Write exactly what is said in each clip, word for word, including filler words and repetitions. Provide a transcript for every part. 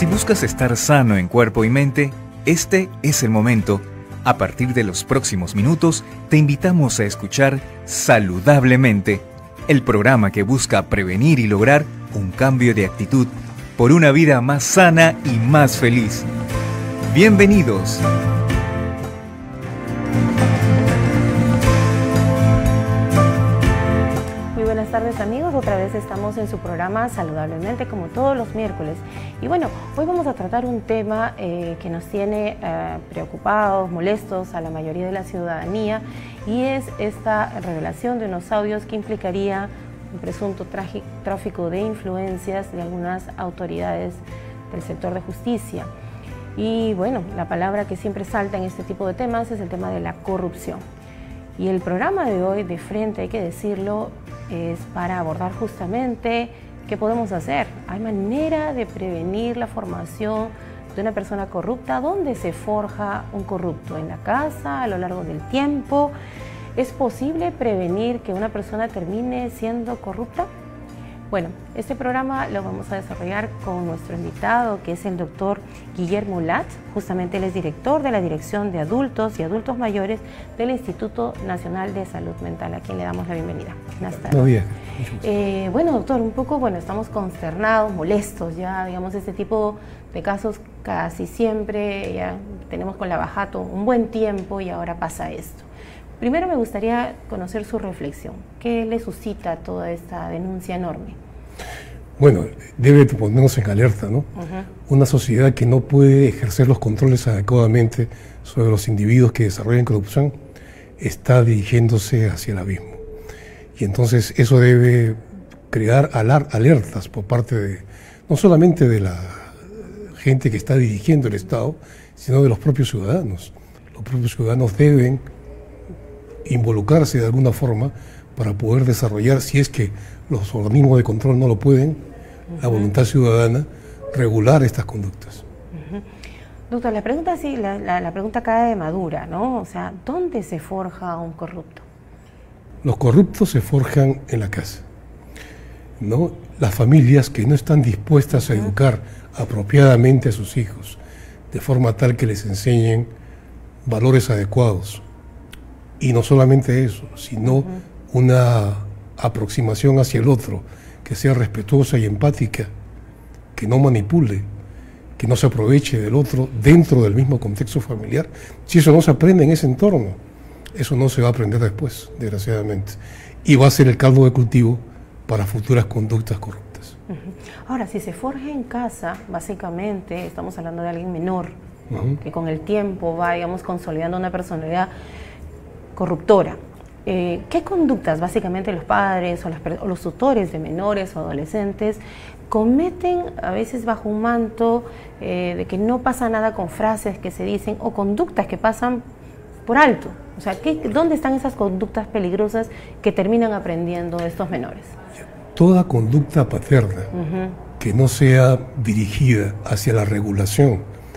Si buscas estar sano en cuerpo y mente, este es el momento. A partir de los próximos minutos, te invitamos a escuchar Saludablemente, el programa que busca prevenir y lograr un cambio de actitud por una vida más sana y más feliz. Bienvenidos. Buenas tardes amigos, otra vez estamos en su programa Saludablemente como todos los miércoles y bueno, hoy vamos a tratar un tema eh, que nos tiene eh, preocupados, molestos a la mayoría de la ciudadanía y es esta revelación de unos audios que implicaría un presunto tráfico de influencias de algunas autoridades del sector de justicia. Y bueno, la palabra que siempre salta en este tipo de temas es el tema de la corrupción. Y el programa de hoy, de frente, hay que decirlo, es para abordar justamente qué podemos hacer. ¿Hay manera de prevenir la formación de una persona corrupta? ¿Dónde se forja un corrupto? ¿En la casa, a lo largo del tiempo? ¿Es posible prevenir que una persona termine siendo corrupta? Bueno, este programa lo vamos a desarrollar con nuestro invitado, que es el doctor Guillermo Lat. Justamente él es director de la Dirección de Adultos y Adultos Mayores del Instituto Nacional de Salud Mental, a quien le damos la bienvenida. Buenas tardes. Muy bien. Eh, bueno, doctor, un poco, bueno, estamos consternados, molestos ya, digamos, este tipo de casos casi siempre, ya tenemos con la Bajato un buen tiempo y ahora pasa esto. Primero me gustaría conocer su reflexión. ¿Qué le suscita toda esta denuncia enorme? Bueno, debe ponernos en alerta, ¿no? Uh-huh. Una sociedad que no puede ejercer los controles adecuadamente sobre los individuos que desarrollan corrupción está dirigiéndose hacia el abismo. Y entonces eso debe crear alertas por parte de, no solamente de la gente que está dirigiendo el Estado, sino de los propios ciudadanos. Los propios ciudadanos deben involucrarse de alguna forma para poder desarrollar, si es que los organismos de control no lo pueden, uh-huh. la voluntad ciudadana, regular estas conductas. Uh-huh. Doctor, la pregunta sí, la, la, la pregunta cae de madura, ¿no? O sea, ¿dónde se forja un corrupto? Los corruptos se forjan en la casa, ¿no? Las familias que no están dispuestas a educar apropiadamente a sus hijos, de forma tal que les enseñen valores adecuados. Y no solamente eso, sino uh-huh. una aproximación hacia el otro, que sea respetuosa y empática, que no manipule, que no se aproveche del otro dentro del mismo contexto familiar. Si eso no se aprende en ese entorno, eso no se va a aprender después, desgraciadamente. Y va a ser el caldo de cultivo para futuras conductas corruptas. Uh-huh. Ahora, si se forja en casa, básicamente estamos hablando de alguien menor, ¿no? Uh-huh. que con el tiempo va, digamos, consolidando una personalidad corruptora. Eh, ¿Qué conductas básicamente los padres o, las, o los tutores de menores o adolescentes cometen a veces bajo un manto eh, de que no pasa nada con frases que se dicen o conductas que pasan por alto? O sea, ¿qué, ¿dónde están esas conductas peligrosas que terminan aprendiendo estos menores? Toda conducta paterna uh-huh. que no sea dirigida hacia la regulación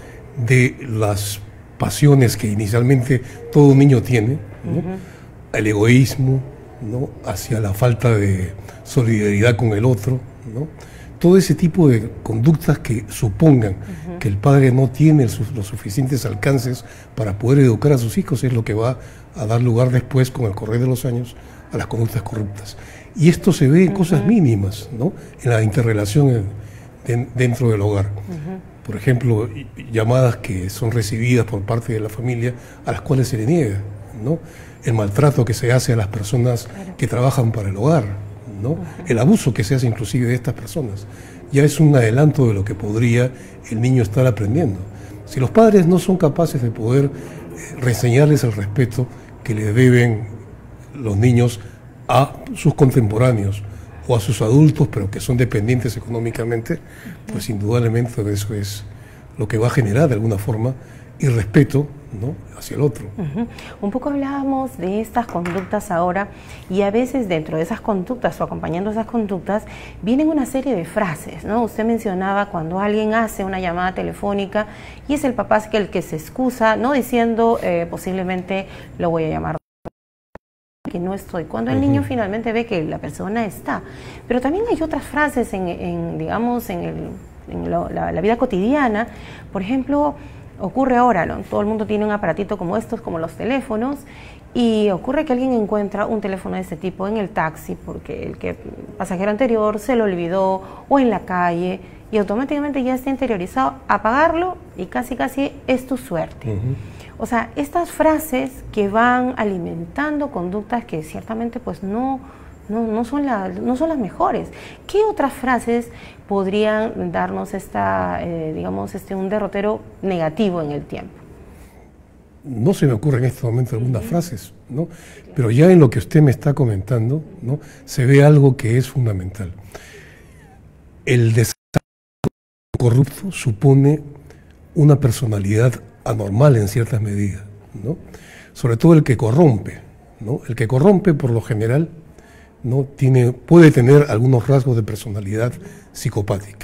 de las pasiones que inicialmente todo niño tiene, ¿no? Uh-huh. El egoísmo, ¿no? Hacia la falta de solidaridad con el otro, ¿no? Todo ese tipo de conductas que supongan uh-huh. que el padre no tiene los suficientes alcances para poder educar a sus hijos es lo que va a dar lugar después, con el correr de los años, a las conductas corruptas. Y esto se ve en uh-huh. cosas mínimas, ¿no? En la interrelación en, en, dentro del hogar. Uh-huh. Por ejemplo, llamadas que son recibidas por parte de la familia a las cuales se le niega, ¿no? El maltrato que se hace a las personas claro. que trabajan para el hogar, ¿no? Uh-huh. El abuso que se hace inclusive de estas personas. Ya es un adelanto de lo que podría el niño estar aprendiendo. Si los padres no son capaces de poder eh, reenseñarles el respeto que le deben los niños a sus contemporáneos o a sus adultos, pero que son dependientes económicamente, pues indudablemente eso es lo que va a generar de alguna forma irrespeto, ¿no? hacia el otro. Uh-huh. Un poco hablábamos de estas conductas ahora y a veces dentro de esas conductas o acompañando esas conductas vienen una serie de frases, ¿no? Usted mencionaba cuando alguien hace una llamada telefónica y es el papá el que se excusa, no diciendo eh, posiblemente lo voy a llamar que no estoy, cuando el niño finalmente ve que la persona está. Pero también hay otras frases en, en digamos, en el en lo, la, la vida cotidiana. Por ejemplo, ocurre ahora, ¿no? Todo el mundo tiene un aparatito como estos, como los teléfonos, y ocurre que alguien encuentra un teléfono de este tipo en el taxi porque el que pasajero anterior se lo olvidó, o en la calle, y automáticamente ya está interiorizado, apagarlo y casi casi es tu suerte. Uh-huh. O sea, estas frases que van alimentando conductas que ciertamente pues no, no, no, son, la, no son las mejores. ¿Qué otras frases podrían darnos esta, eh, digamos, este, un derrotero negativo en el tiempo? No se me ocurren en este momento algunas uh-huh. frases, ¿no? Pero ya en lo que usted me está comentando, ¿no? Se ve algo que es fundamental. El desarrollo corrupto supone una personalidad anormal en ciertas medidas, ¿no? Sobre todo el que corrompe, ¿no? El que corrompe por lo general, ¿no? Tiene, puede tener algunos rasgos de personalidad psicopática.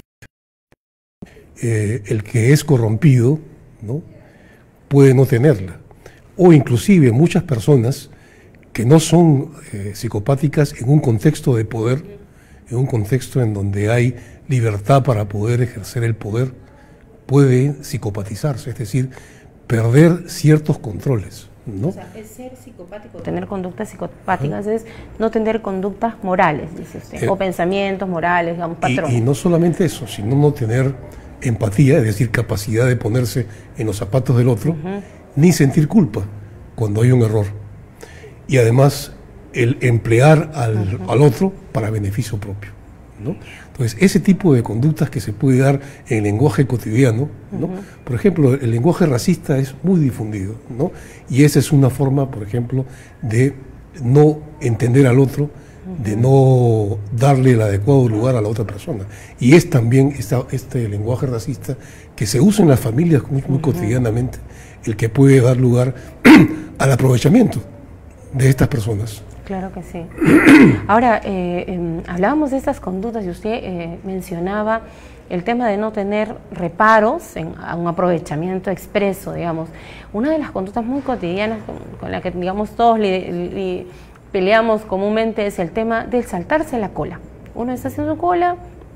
Eh, el que es corrompido, ¿no? Puede no tenerla. O inclusive muchas personas que no son eh, psicopáticas en un contexto de poder, en un contexto en donde hay libertad para poder ejercer el poder, puede psicopatizarse, es decir, perder ciertos controles, ¿no? O sea, es ser psicopático, tener conductas psicopáticas uh-huh. es no tener conductas morales, dice usted, eh, o pensamientos morales, digamos, patrones. Y, y no solamente eso, sino no tener empatía, es decir, capacidad de ponerse en los zapatos del otro, uh-huh. ni sentir culpa cuando hay un error. Y además, el emplear al, uh-huh. al otro para beneficio propio, ¿no? Entonces, ese tipo de conductas que se puede dar en el lenguaje cotidiano, ¿no? Uh-huh. Por ejemplo, el lenguaje racista es muy difundido, ¿no? Y esa es una forma, por ejemplo, de no entender al otro, uh-huh. de no darle el adecuado lugar a la otra persona. Y es también esta, este lenguaje racista que se usa en las familias muy, muy uh-huh. cotidianamente, el que puede dar lugar al aprovechamiento de estas personas. Claro que sí. Ahora, eh, eh, hablábamos de estas conductas y usted eh, mencionaba el tema de no tener reparos en a un aprovechamiento expreso, digamos. Una de las conductas muy cotidianas con, con la que, digamos, todos li, li, peleamos comúnmente es el tema del saltarse la cola. Uno está haciendo cola,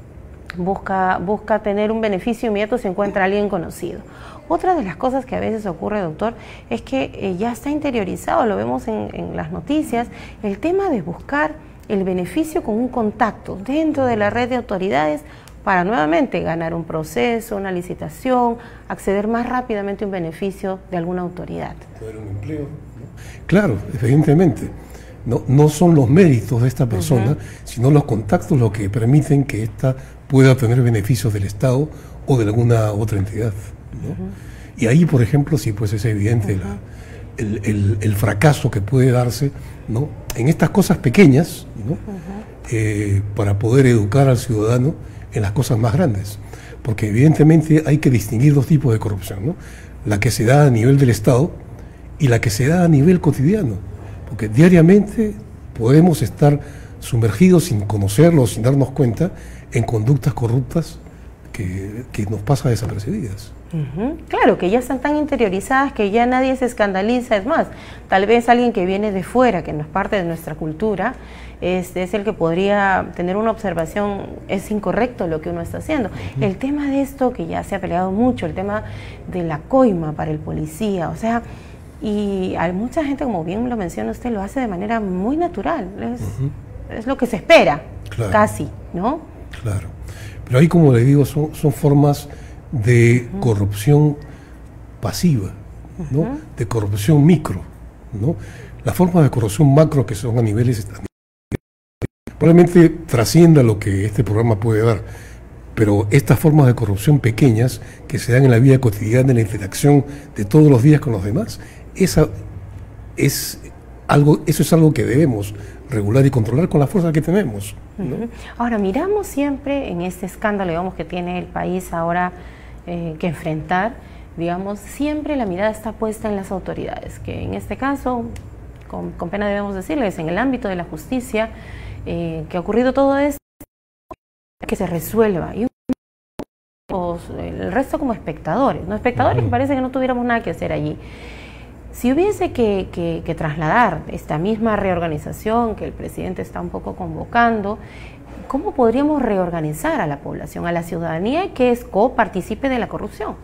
busca, busca tener un beneficio inmediato si encuentra a alguien conocido. Otra de las cosas que a veces ocurre, doctor, es que eh, ya está interiorizado, lo vemos en, en las noticias, el tema de buscar el beneficio con un contacto dentro de la red de autoridades para nuevamente ganar un proceso, una licitación, acceder más rápidamente a un beneficio de alguna autoridad. Poder un empleo, ¿no? Claro, evidentemente. No, no son los méritos de esta persona, uh-huh. sino los contactos los que permiten que ésta pueda obtener beneficios del Estado o de alguna otra entidad, ¿no? Uh-huh. Y ahí, por ejemplo, sí, pues es evidente uh-huh. la, el, el, el fracaso que puede darse, ¿no? En estas cosas pequeñas, ¿no? uh-huh. eh, para poder educar al ciudadano en las cosas más grandes. Porque evidentemente hay que distinguir dos tipos de corrupción, ¿no? La que se da a nivel del Estado y la que se da a nivel cotidiano. Porque diariamente podemos estar sumergidos sin conocerlo, sin darnos cuenta, en conductas corruptas que, que nos pasan desapercibidas. Uh-huh. Claro, que ya están tan interiorizadas que ya nadie se escandaliza. Es más, tal vez alguien que viene de fuera, que no es parte de nuestra cultura, es, es el que podría tener una observación, es incorrecto lo que uno está haciendo. Uh-huh. El tema de esto, que ya se ha peleado mucho, el tema de la coima para el policía, o sea... Y hay mucha gente, como bien lo menciona usted, lo hace de manera muy natural. Es, uh-huh. es lo que se espera, claro. casi, ¿no? Claro. Pero ahí, como le digo, son, son formas de uh-huh. corrupción pasiva, ¿no? Uh-huh. De corrupción micro, ¿no? Las formas de corrupción macro, que son a niveles... probablemente trascienda lo que este programa puede dar. Pero estas formas de corrupción pequeñas que se dan en la vida cotidiana, en la interacción de todos los días con los demás, esa es algo, eso es algo que debemos regular y controlar con la fuerza que tenemos, ¿no? Uh-huh. Ahora, miramos siempre en este escándalo, digamos, que tiene el país ahora eh, que enfrentar, digamos, siempre la mirada está puesta en las autoridades, que en este caso, con, con pena debemos decirles, en el ámbito de la justicia, eh, que ha ocurrido todo esto, que se resuelva. Y el resto como espectadores, ¿no? Espectadores, uh-huh. parece que no tuviéramos nada que hacer allí. Si hubiese que, que, que trasladar esta misma reorganización que el presidente está un poco convocando, ¿cómo podríamos reorganizar a la población, a la ciudadanía que es copartícipe de la corrupción?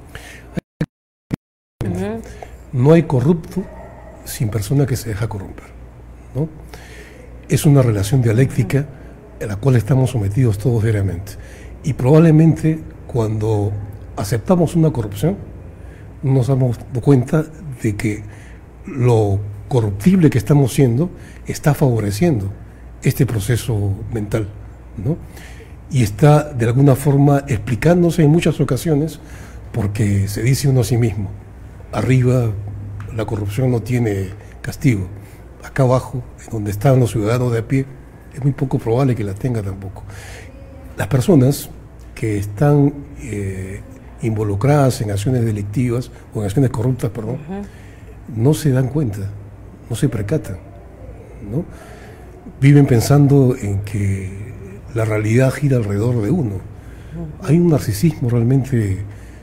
Uh-huh. No hay corrupto sin persona que se deja corromper, ¿no? Es una relación dialéctica uh-huh. a la cual estamos sometidos todos diariamente. Y probablemente cuando aceptamos una corrupción, nos damos cuenta de que lo corruptible que estamos siendo está favoreciendo este proceso mental, ¿no? Y está de alguna forma explicándose en muchas ocasiones porque se dice uno a sí mismo, arriba la corrupción no tiene castigo, acá abajo, en donde están los ciudadanos de a pie, es muy poco probable que la tenga tampoco. Las personas que están eh, involucradas en acciones delictivas o en acciones corruptas, perdón, uh-huh. no se dan cuenta, no se percatan, ¿no? Viven pensando en que la realidad gira alrededor de uno. Uh-huh. Hay un narcisismo realmente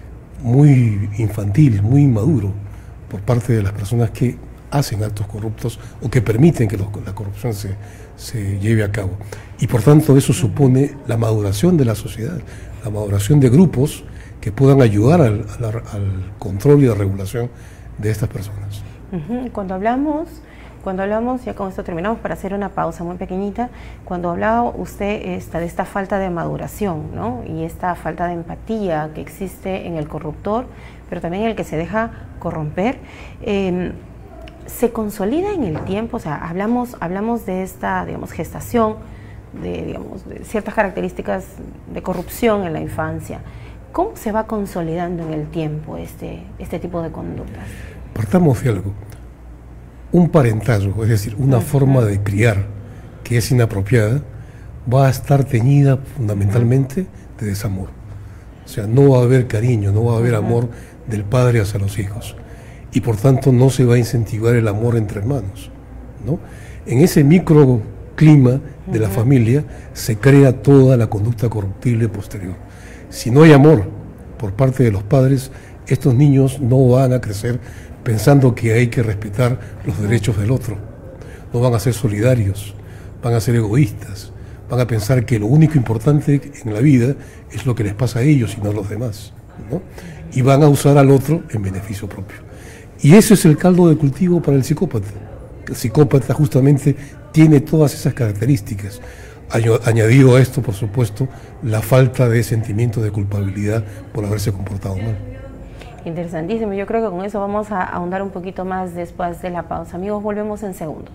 muy infantil, muy inmaduro por parte de las personas que hacen actos corruptos o que permiten que los, la corrupción se, se lleve a cabo. Y por tanto eso supone la maduración de la sociedad, la maduración de grupos que puedan ayudar al, al, al control y la regulación de estas personas. Uh-huh. Cuando hablamos, cuando hablamos, ya con esto terminamos para hacer una pausa muy pequeñita, cuando hablaba usted esta, de esta falta de maduración, ¿no? Y esta falta de empatía que existe en el corruptor, pero también en el que se deja corromper, eh, se consolida en el tiempo, o sea, hablamos, hablamos de esta, digamos, gestación, de, digamos, de ciertas características de corrupción en la infancia. ¿Cómo se va consolidando en el tiempo este, este tipo de conductas? Partamos de algo. Un parentazgo, es decir, una uh-huh. forma de criar que es inapropiada, va a estar teñida fundamentalmente uh-huh. de desamor. O sea, no va a haber cariño, no va a haber uh-huh. amor del padre hacia los hijos. Y por tanto no se va a incentivar el amor entre hermanos, ¿no? En ese microclima de uh-huh. la familia se crea toda la conducta corruptible posterior. Si no hay amor por parte de los padres, estos niños no van a crecer pensando que hay que respetar los derechos del otro. No van a ser solidarios, van a ser egoístas, van a pensar que lo único importante en la vida es lo que les pasa a ellos y no a los demás, ¿no? Y van a usar al otro en beneficio propio. Y ese es el caldo de cultivo para el psicópata. El psicópata justamente tiene todas esas características. Añadido a esto, por supuesto, la falta de sentimiento de culpabilidad por haberse comportado mal. Interesantísimo. Yo creo que con eso vamos a ahondar un poquito más después de la pausa. Amigos, volvemos en segundos.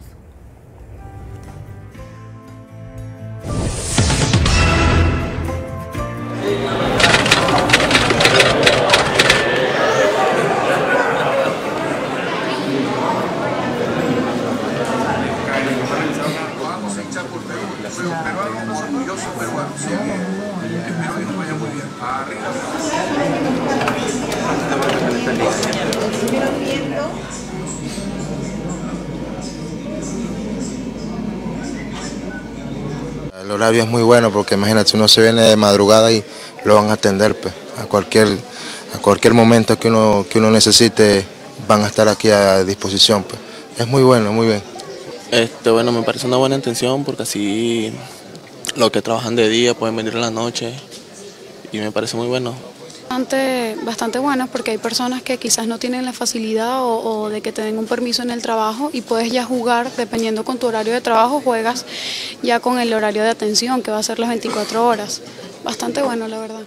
El horario es muy bueno porque imagínate, uno se viene de madrugada y lo van a atender, pues, a cualquier, a cualquier momento que uno, que uno necesite van a estar aquí a disposición, pues. Es muy bueno, muy bien. Este, bueno, me parece una buena intención porque así los que trabajan de día pueden venir en la noche y me parece muy bueno. Bastante, bastante bueno porque hay personas que quizás no tienen la facilidad o, o de que te den un permiso en el trabajo y puedes ya jugar, dependiendo con tu horario de trabajo, juegas ya con el horario de atención que va a ser las veinticuatro horas. Bastante bueno, la verdad.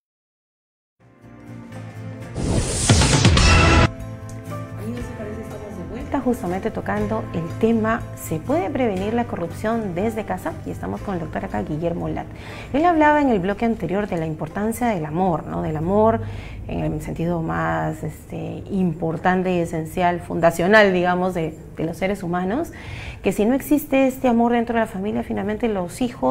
Justamente tocando el tema, ¿se puede prevenir la corrupción desde casa? Y estamos con el doctor acá, Guillermo Lat. Él hablaba en el bloque anterior de la importancia del amor, ¿no? Del amor en el sentido más este, importante y esencial, fundacional, digamos, de, de los seres humanos, que si no existe este amor dentro de la familia, finalmente los hijos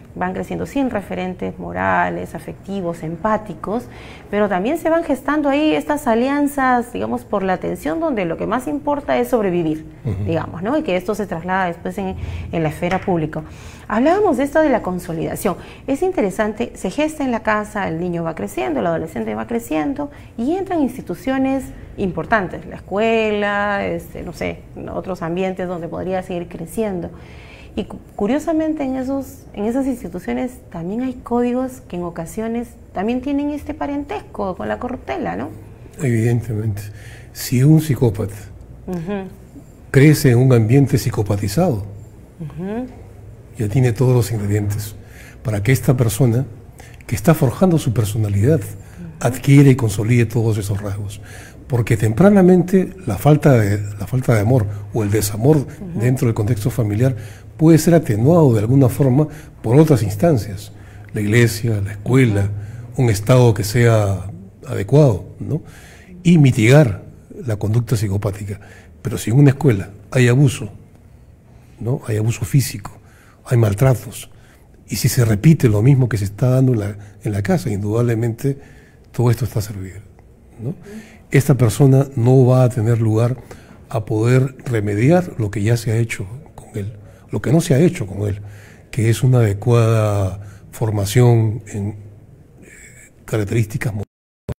van creciendo sin referentes morales, afectivos, empáticos, pero también se van gestando ahí estas alianzas, digamos, por la atención, donde lo que más importa es sobrevivir, uh-huh. digamos, ¿no? Y que esto se traslada después en, en la esfera pública. Hablábamos de esto de la consolidación. Es interesante, se gesta en la casa, el niño va creciendo, el adolescente va creciendo y entran instituciones importantes, la escuela, este, no sé, otros ambientes donde podría seguir creciendo. Y curiosamente en, esos, en esas instituciones también hay códigos que en ocasiones también tienen este parentesco con la corruptela, ¿no? Evidentemente. Si un psicópata uh-huh. crece en un ambiente psicopatizado, uh-huh. ya tiene todos los ingredientes para que esta persona que está forjando su personalidad uh-huh. adquiere y consolide todos esos rasgos. Porque tempranamente la falta de, la falta de amor o el desamor uh-huh. dentro del contexto familiar puede ser atenuado de alguna forma por otras instancias, la iglesia, la escuela, uh-huh. un estado que sea adecuado, ¿no? Y mitigar la conducta psicopática. Pero si en una escuela hay abuso, ¿no? Hay abuso físico, hay maltratos, y si se repite lo mismo que se está dando en la, en la casa, indudablemente todo esto está servido, ¿no? Uh-huh. Esta persona no va a tener lugar a poder remediar lo que ya se ha hecho con él, lo que no se ha hecho con él, que es una adecuada formación en eh, características morales.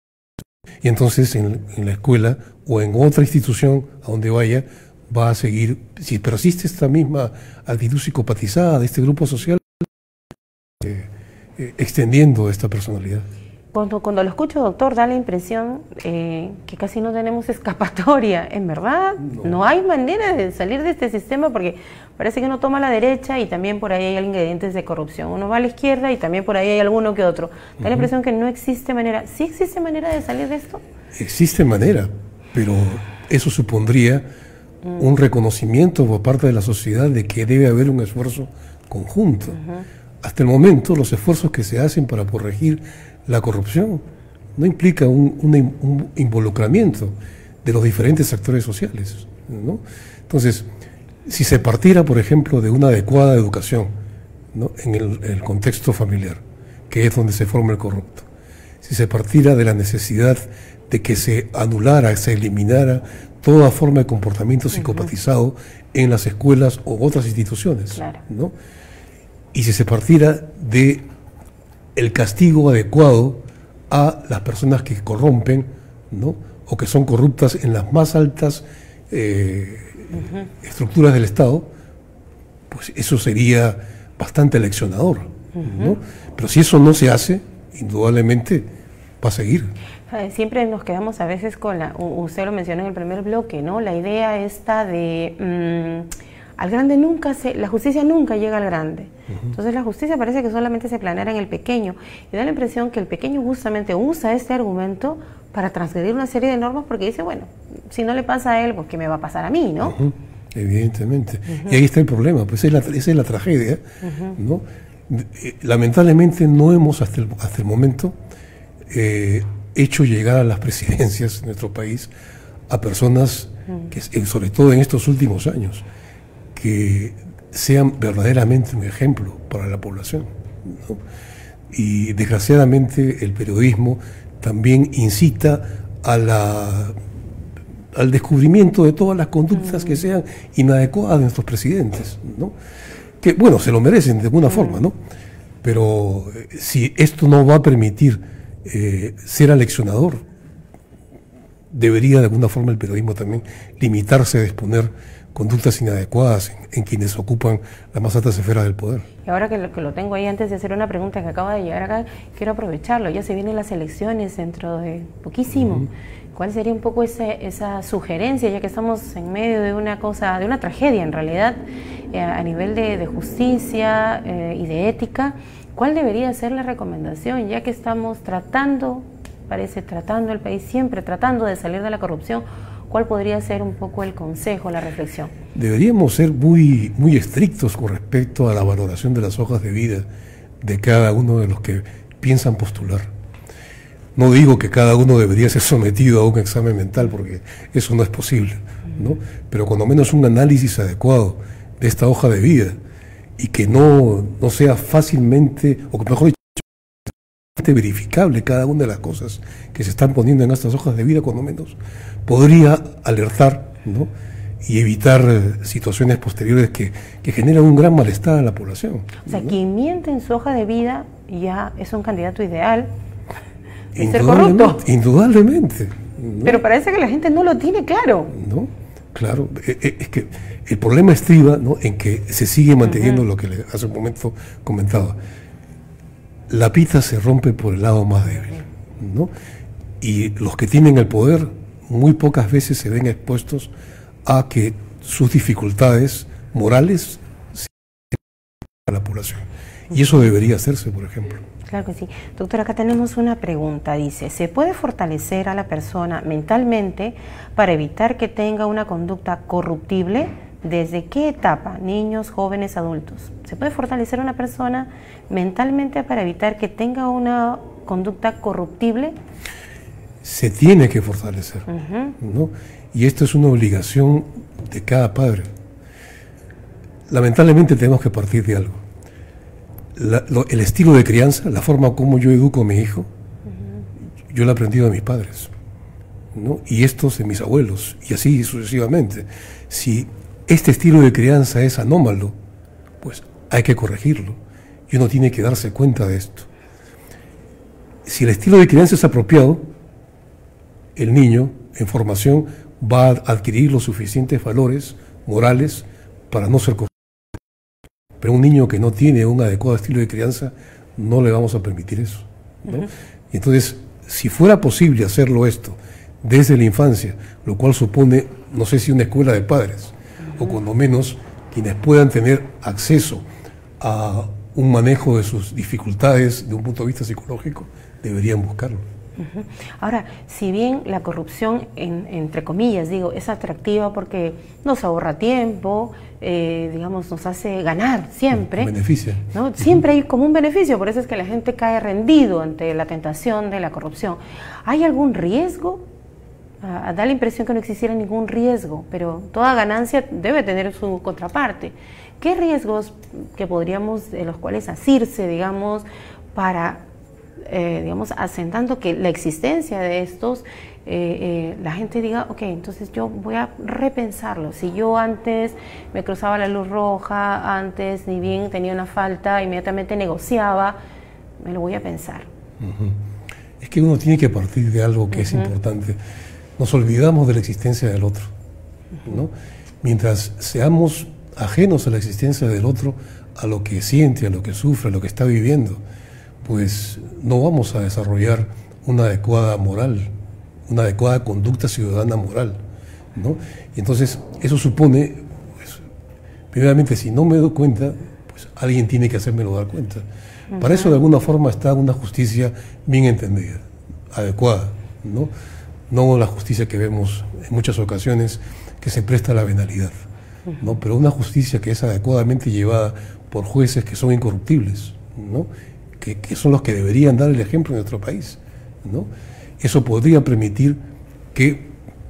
Y entonces en, en la escuela o en otra institución a donde vaya, va a seguir, si persiste esta misma actitud psicopatizada de este grupo social, eh, eh, extendiendo esta personalidad. Cuando, cuando lo escucho, doctor, da la impresión eh, que casi no tenemos escapatoria. ¿En verdad? No. no hay manera de salir de este sistema, porque parece que uno toma a la derecha y también por ahí hay ingredientes de corrupción. Uno va a la izquierda y también por ahí hay alguno que otro. Da uh-huh. la impresión que no existe manera. ¿Sí existe manera de salir de esto? Existe manera, pero eso supondría uh-huh. un reconocimiento por parte de la sociedad de que debe haber un esfuerzo conjunto. Uh-huh. Hasta el momento, los esfuerzos que se hacen para corregir la corrupción no implica un, un, un involucramiento de los diferentes actores sociales, ¿no? Entonces, si se partiera, por ejemplo, de una adecuada educación, ¿no? en, el, en el contexto familiar, que es donde se forma el corrupto, si se partiera de la necesidad de que se anulara, se eliminara toda forma de comportamiento psicopatizado uh-huh. en las escuelas o otras instituciones, claro. ¿no? Y si se partiera de el castigo adecuado a las personas que corrompen, ¿no? o que son corruptas en las más altas eh, uh-huh. estructuras del Estado, pues eso sería bastante leccionador, uh-huh. ¿no? Pero si eso no se hace, indudablemente va a seguir. Siempre nos quedamos a veces con la, usted lo mencionó en el primer bloque, ¿no? La idea esta de... Mmm, al grande nunca se, la justicia nunca llega al grande. Uh-huh. Entonces la justicia parece que solamente se planeara en el pequeño. Y da la impresión que el pequeño justamente usa este argumento para transgredir una serie de normas, porque dice, bueno, si no le pasa a él, pues ¿qué me va a pasar a mí, no? Uh-huh. Evidentemente. Uh-huh. Y ahí está el problema, pues esa es la, esa es la tragedia, uh-huh. ¿no? Lamentablemente no hemos hasta el, hasta el momento eh, hecho llegar a las presidencias de nuestro país a personas, uh-huh. que, sobre todo en estos últimos años, que sean verdaderamente un ejemplo para la población, ¿no? Y desgraciadamente el periodismo también incita a la, al descubrimiento de todas las conductas mm. que sean inadecuadas de nuestros presidentes, ¿no? Que bueno, se lo merecen de alguna mm. forma, ¿no? Pero eh, si esto no va a permitir eh, ser aleccionador, debería de alguna forma el periodismo también limitarse a exponer conductas inadecuadas en, en quienes ocupan las más altas esferas del poder. Y ahora que lo, que lo tengo ahí, antes de hacer una pregunta que acaba de llegar acá, quiero aprovecharlo. Ya se vienen las elecciones dentro de poquísimo. Uh-huh. ¿Cuál sería un poco ese, esa sugerencia, ya que estamos en medio de una cosa, de una tragedia en realidad, eh, a nivel de, de justicia eh, y de ética? ¿Cuál debería ser la recomendación, ya que estamos tratando, parece tratando el país, siempre tratando de salir de la corrupción? ¿Cuál podría ser un poco el consejo, la reflexión? Deberíamos ser muy, muy estrictos con respecto a la valoración de las hojas de vida de cada uno de los que piensan postular. No digo que cada uno debería ser sometido a un examen mental, porque eso no es posible, ¿no? Pero cuando menos un análisis adecuado de esta hoja de vida y que no, no sea fácilmente, o mejor dicho, verificable cada una de las cosas que se están poniendo en estas hojas de vida, cuando menos, podría alertar, ¿no?, y evitar eh, situaciones posteriores que, que generan un gran malestar a la población. O sea, ¿no? quien miente en su hoja de vida ya es un candidato ideal de ser corrupto. Indudablemente. ¿no? Pero parece que la gente no lo tiene claro. ¿No? Claro, es que el problema estriba, ¿no?, en que se sigue manteniendo, uh-huh, lo que le, hace un momento comentaba. La pita se rompe por el lado más débil, ¿no? Y los que tienen el poder muy pocas veces se ven expuestos a que sus dificultades morales se a la población. Y eso debería hacerse, por ejemplo. Claro que sí. Doctor, acá tenemos una pregunta. Dice, ¿se puede fortalecer a la persona mentalmente para evitar que tenga una conducta corruptible? ¿Desde qué etapa? Niños, jóvenes, adultos. ¿Se puede fortalecer a una persona mentalmente para evitar que tenga una conducta corruptible? Se tiene que fortalecer, uh-huh, ¿no? Y esto es una obligación de cada padre. Lamentablemente tenemos que partir de algo. La, lo, el estilo de crianza, la forma como yo educo a mi hijo, uh-huh, yo lo he aprendido de mis padres, ¿no? Y estos de mis abuelos, y así sucesivamente. Si este estilo de crianza es anómalo, pues hay que corregirlo, y uno tiene que darse cuenta de esto. Si el estilo de crianza es apropiado, el niño en formación va a adquirir los suficientes valores morales para no ser corrupto. Pero un niño que no tiene un adecuado estilo de crianza, no le vamos a permitir eso, ¿no? Uh-huh. Y entonces, si fuera posible hacerlo esto desde la infancia, lo cual supone, no sé si una escuela de padres, uh-huh, o cuando menos quienes puedan tener acceso a un manejo de sus dificultades de un punto de vista psicológico, deberían buscarlo. Uh-huh. Ahora, si bien la corrupción, en, entre comillas, digo, es atractiva porque nos ahorra tiempo, eh, digamos, nos hace ganar siempre. Beneficia. ¿No? Siempre hay como un beneficio, por eso es que la gente cae rendido ante la tentación de la corrupción. ¿Hay algún riesgo? Uh, da la impresión que no existiera ningún riesgo, pero toda ganancia debe tener su contraparte. ¿Qué riesgos que podríamos, de los cuales asirse, digamos, para... Eh, digamos, asentando que la existencia de estos, eh, eh, la gente diga, ok, entonces yo voy a repensarlo. Si yo antes me cruzaba la luz roja, antes ni bien tenía una falta, inmediatamente negociaba, me lo voy a pensar. Uh-huh. Es que uno tiene que partir de algo que uh-huh, es importante. Nos olvidamos de la existencia del otro, ¿no? Uh-huh. Mientras seamos ajenos a la existencia del otro, a lo que siente, a lo que sufre, a lo que está viviendo, pues no vamos a desarrollar una adecuada moral, una adecuada conducta ciudadana moral, ¿no? Y entonces eso supone, pues, primeramente, si no me doy cuenta, pues alguien tiene que hacérmelo dar cuenta. Uh-huh. Para eso de alguna forma está una justicia bien entendida, adecuada, ¿no? No la justicia que vemos en muchas ocasiones que se presta a la venalidad, ¿no? Pero una justicia que es adecuadamente llevada por jueces que son incorruptibles, ¿no? Que, que son los que deberían dar el ejemplo en nuestro país, ¿no? Eso podría permitir que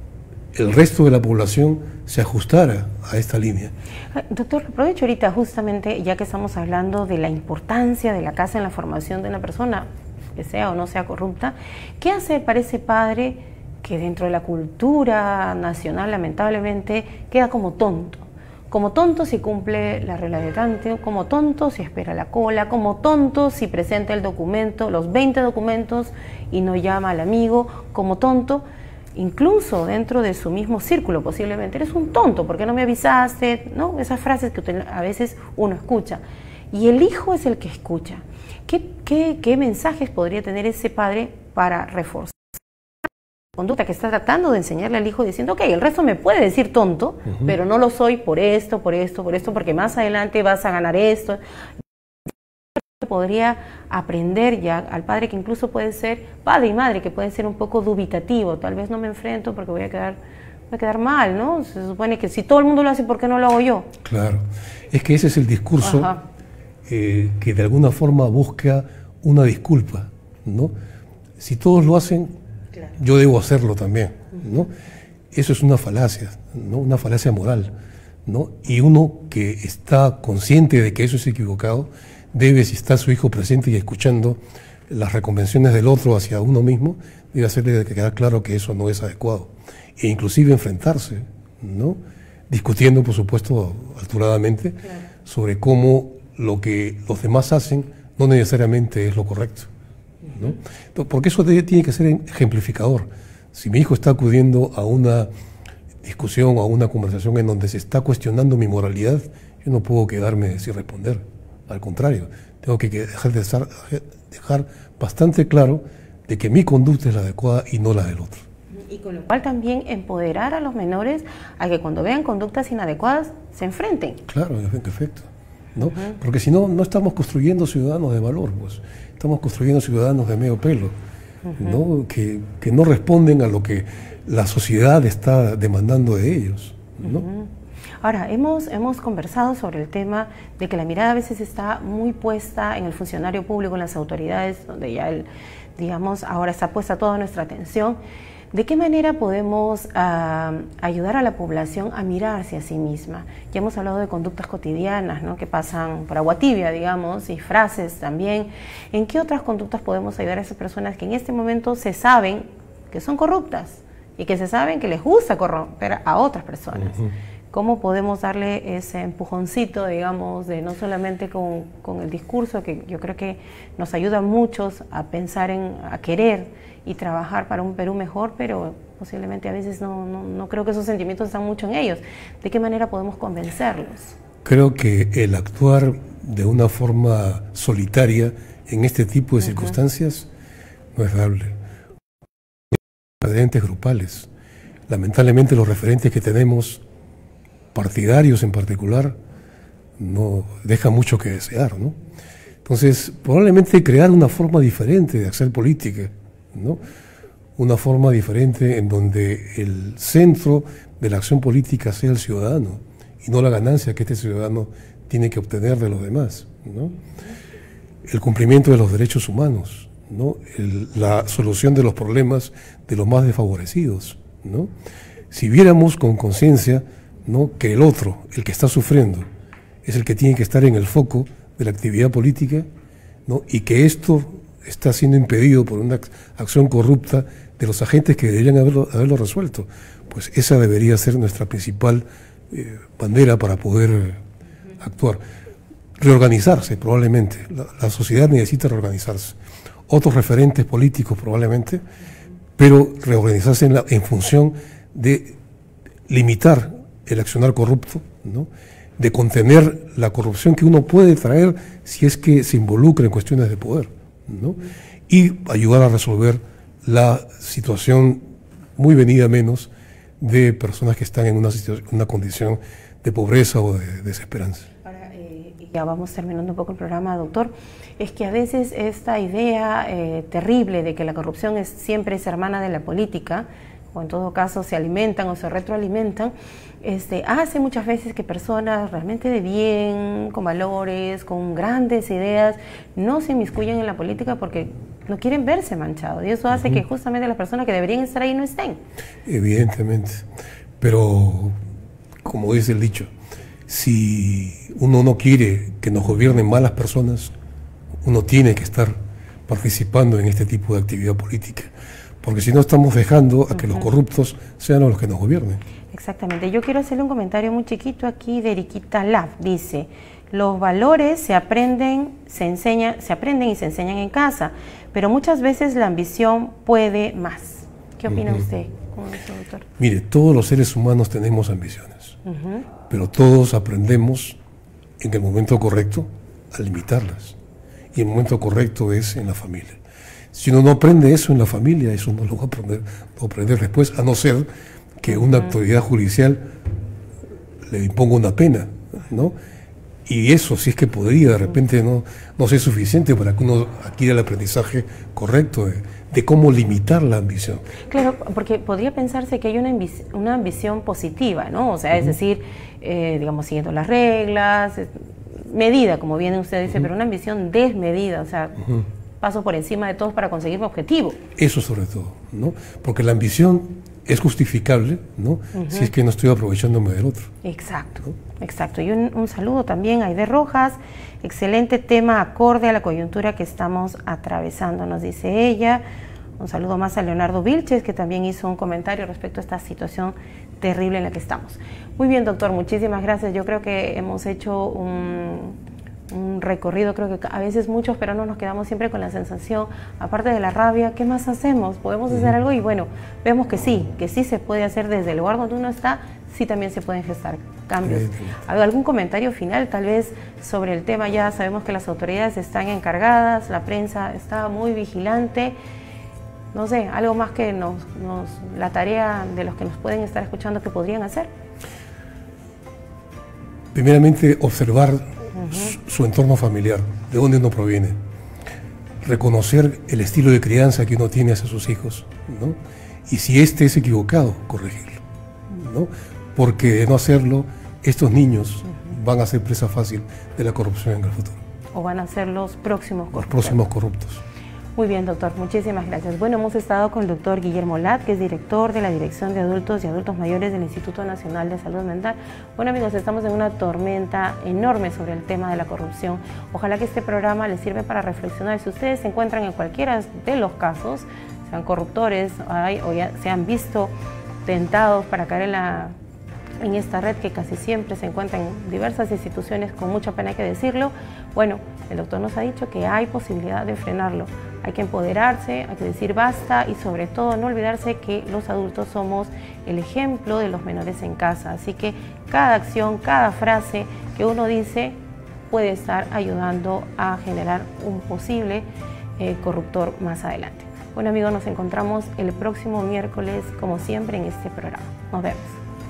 el resto de la población se ajustara a esta línea. Doctor, aprovecho ahorita justamente, ya que estamos hablando de la importancia de la casa en la formación de una persona, que sea o no sea corrupta, ¿qué hacer para ese padre que dentro de la cultura nacional lamentablemente queda como tonto? Como tonto si cumple la regla de tanteo, como tonto si espera la cola, como tonto si presenta el documento, los veinte documentos y no llama al amigo, como tonto, incluso dentro de su mismo círculo posiblemente, eres un tonto, ¿por qué no me avisaste? ¿No? Esas frases que usted, a veces uno escucha. Y el hijo es el que escucha. ¿Qué, qué, qué mensajes podría tener ese padre para reforzar conducta que está tratando de enseñarle al hijo diciendo, ok, el resto me puede decir tonto, uh-huh, pero no lo soy por esto, por esto, por esto, porque más adelante vas a ganar esto? Podría aprender ya al padre que incluso puede ser, padre y madre, que puede ser un poco dubitativo, tal vez no me enfrento porque voy a quedar, voy a quedar mal, ¿no? Se supone que si todo el mundo lo hace, ¿por qué no lo hago yo? Claro, es que ese es el discurso eh, que de alguna forma busca una disculpa, ¿no? Si todos lo hacen, claro, yo debo hacerlo también, ¿no? Eso es una falacia, ¿no? Una falacia moral, ¿no? Y uno que está consciente de que eso es equivocado, debe, si está su hijo presente y escuchando las reconvenciones del otro hacia uno mismo, debe hacerle quedar claro que eso no es adecuado. E inclusive enfrentarse, ¿no? Discutiendo, por supuesto, alturadamente, claro, sobre cómo lo que los demás hacen no necesariamente es lo correcto, ¿no? Uh-huh. Porque eso debe, tiene que ser ejemplificador. Si mi hijo está acudiendo a una discusión o a una conversación en donde se está cuestionando mi moralidad, yo no puedo quedarme sin responder. Al contrario, tengo que dejar, de estar, dejar bastante claro de que mi conducta es la adecuada y no la del otro. Y con lo cual también empoderar a los menores a que cuando vean conductas inadecuadas se enfrenten. Claro, en efecto, ¿no? Uh-huh. Porque si no, no estamos construyendo ciudadanos de valor, pues estamos construyendo ciudadanos de medio pelo, uh-huh, ¿no? Que, que no responden a lo que la sociedad está demandando de ellos, ¿no? Uh-huh. Ahora, hemos, hemos conversado sobre el tema de que la mirada a veces está muy puesta en el funcionario público, en las autoridades, donde ya, el, digamos, ahora está puesta toda nuestra atención. ¿De qué manera podemos uh, ayudar a la población a mirarse a sí misma? Ya hemos hablado de conductas cotidianas, ¿no?, que pasan por agua tibia, digamos, y frases también. ¿En qué otras conductas podemos ayudar a esas personas que en este momento se saben que son corruptas y que se saben que les gusta corromper a otras personas? Uh-huh. ¿Cómo podemos darle ese empujoncito, digamos, de no solamente con, con el discurso, que yo creo que nos ayuda a muchos a pensar en, a querer y trabajar para un Perú mejor, pero posiblemente a veces no, no, no creo que esos sentimientos están mucho en ellos? ¿De qué manera podemos convencerlos? Creo que el actuar de una forma solitaria en este tipo de uh-huh. circunstancias no es dable. Referentes grupales. Lamentablemente los referentes que tenemos, partidarios en particular, no deja mucho que desear, ¿no? Entonces, probablemente crear una forma diferente de hacer política, ¿no? Una forma diferente en donde el centro de la acción política sea el ciudadano y no la ganancia que este ciudadano tiene que obtener de los demás, ¿no? El cumplimiento de los derechos humanos, ¿no? El, la solución de los problemas de los más desfavorecidos, ¿no? Si viéramos con conciencia, ¿no?, que el otro, el que está sufriendo, es el que tiene que estar en el foco de la actividad política, ¿no?, y que esto está siendo impedido por una acción corrupta de los agentes que deberían haberlo, haberlo resuelto, pues esa debería ser nuestra principal eh, bandera para poder eh, actuar. Reorganizarse probablemente, la, la sociedad necesita reorganizarse, otros referentes políticos probablemente, pero reorganizarse en, la, en función de limitar el accionar corrupto, ¿no?, de contener la corrupción que uno puede traer si es que se involucra en cuestiones de poder, ¿no?, y ayudar a resolver la situación muy venida menos de personas que están en una, una condición de pobreza o de desesperanza. Ahora, eh, ya vamos terminando un poco el programa, doctor. Es que a veces esta idea eh, terrible de que la corrupción es, siempre es hermana de la política, o en todo caso se alimentan o se retroalimentan, este, hace muchas veces que personas realmente de bien, con valores, con grandes ideas, no se inmiscuyen en la política porque no quieren verse manchados, y eso hace uh-huh. que justamente las personas que deberían estar ahí no estén. Evidentemente, pero como dice el dicho, si uno no quiere que nos gobiernen malas personas, uno tiene que estar participando en este tipo de actividad política, porque si no estamos dejando a que uh-huh. los corruptos sean los que nos gobiernen. Exactamente. Yo quiero hacerle un comentario muy chiquito aquí de Eriquita Lab. Dice, los valores se aprenden, se enseña, se aprenden y se enseñan en casa, pero muchas veces la ambición puede más. ¿Qué opina uh-huh. usted con eso, doctor? Mire, todos los seres humanos tenemos ambiciones, uh-huh. pero todos aprendemos en el momento correcto a limitarlas. Y el momento correcto es en la familia. Si uno no aprende eso en la familia, eso no lo va a aprender, va a aprender después, a no ser que una uh-huh. autoridad judicial le imponga una pena, ¿no? Y eso, si es que podría, de repente no, no ser suficiente para que uno adquiera el aprendizaje correcto de, de cómo limitar la ambición. Claro, porque podría pensarse que hay una, ambic- una ambición positiva, ¿no? O sea, uh-huh. es decir, eh, digamos, siguiendo las reglas, medida, como bien usted dice, uh-huh. pero una ambición desmedida, o sea, uh-huh. paso por encima de todos para conseguir mi objetivo. Eso sobre todo, ¿no? Porque la ambición es justificable, ¿no? Uh-huh. Si es que no estoy aprovechándome del otro. Exacto, ¿no? Exacto. Y un, un saludo también a Aide Rojas. Excelente tema acorde a la coyuntura que estamos atravesando, nos dice ella. Un saludo más a Leonardo Vilches, que también hizo un comentario respecto a esta situación terrible en la que estamos. Muy bien, doctor, muchísimas gracias. Yo creo que hemos hecho un, un recorrido, creo que a veces muchos, pero no nos quedamos siempre con la sensación, aparte de la rabia, ¿qué más hacemos? ¿Podemos hacer algo? Y bueno, vemos que sí, que sí se puede hacer desde el lugar donde uno está, sí también se pueden gestar cambios. ¿Algún comentario final tal vez sobre el tema? Ya sabemos que las autoridades están encargadas, la prensa está muy vigilante. No sé, algo más que nos, nos, la tarea de los que nos pueden estar escuchando que podrían hacer. Primeramente, observar uh-huh. su, su entorno familiar, de dónde uno proviene. Reconocer el estilo de crianza que uno tiene hacia sus hijos, ¿no? Y si este es equivocado, corregirlo, ¿no? Porque de no hacerlo, estos niños uh-huh. van a ser presa fácil de la corrupción en el futuro. O van a ser los próximos corruptos. Los próximos corruptos. Muy bien, doctor, muchísimas gracias. Bueno, hemos estado con el doctor Guillermo Lat, que es director de la Dirección de Adultos y Adultos Mayores del Instituto Nacional de Salud Mental. Bueno, amigos, estamos en una tormenta enorme sobre el tema de la corrupción. Ojalá que este programa les sirva para reflexionar. Si ustedes se encuentran en cualquiera de los casos, sean corruptores hay, o ya se han visto tentados para caer en la... en esta red que casi siempre se encuentra en diversas instituciones, con mucha pena hay que decirlo, bueno, el doctor nos ha dicho que hay posibilidad de frenarlo. Hay que empoderarse, hay que decir basta y sobre todo no olvidarse que los adultos somos el ejemplo de los menores en casa. Así que cada acción, cada frase que uno dice puede estar ayudando a generar un posible eh, corruptor más adelante. Bueno, amigos, nos encontramos el próximo miércoles, como siempre, en este programa. Nos vemos.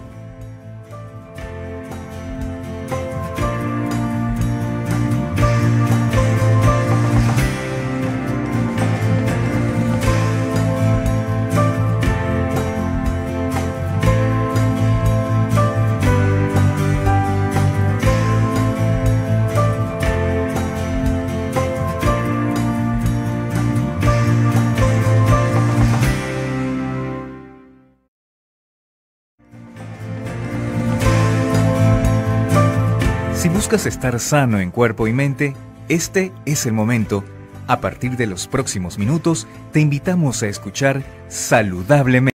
Si buscas estar sano en cuerpo y mente, este es el momento. A partir de los próximos minutos, te invitamos a escuchar Saludablemente.